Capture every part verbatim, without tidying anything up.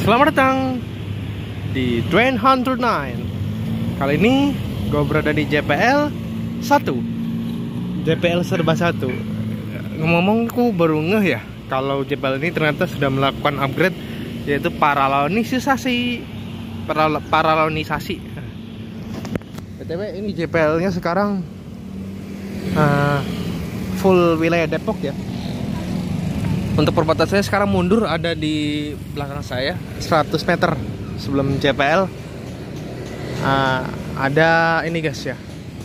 Selamat datang di Train Hunter sembilan. Kali ini gue berada di J P L satu, J P L serba satu. Ngomong aku baru ngeh ya kalau J P L ini ternyata sudah melakukan upgrade, yaitu paralonisasi Paral paralonisasi B T W ini J P L nya sekarang uh, full wilayah Depok ya. Untuk perbatasannya sekarang mundur, ada di belakang saya seratus meter sebelum J P L. uh, Ada ini guys ya,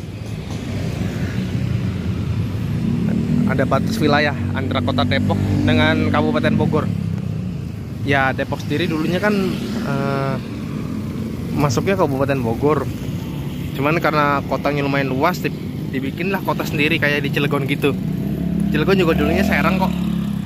ada batas wilayah antara kota Depok dengan Kabupaten Bogor. Ya Depok sendiri dulunya kan uh, masuknya Kabupaten Bogor, cuman karena kotanya lumayan luas dibikinlah kota sendiri kayak di Cilegon gitu. Cilegon juga dulunya Serang kok.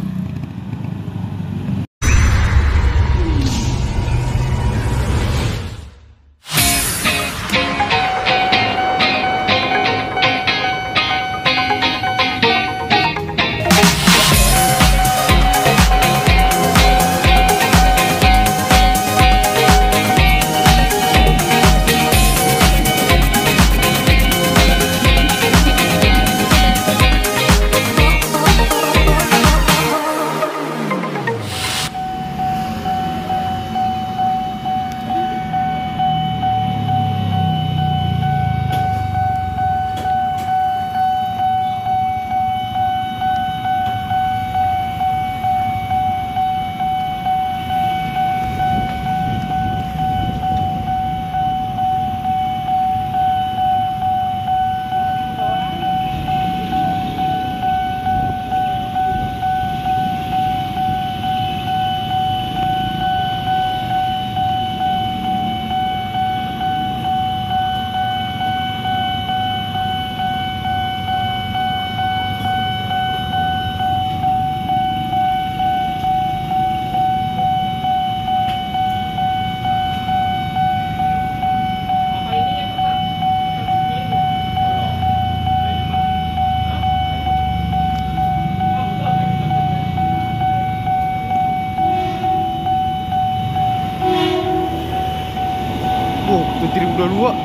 tujuh ribu dua puluh dua.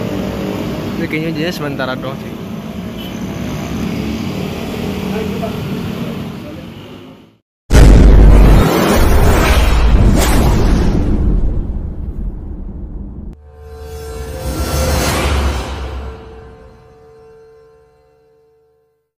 Ini kayaknya jadi sementara doang sih.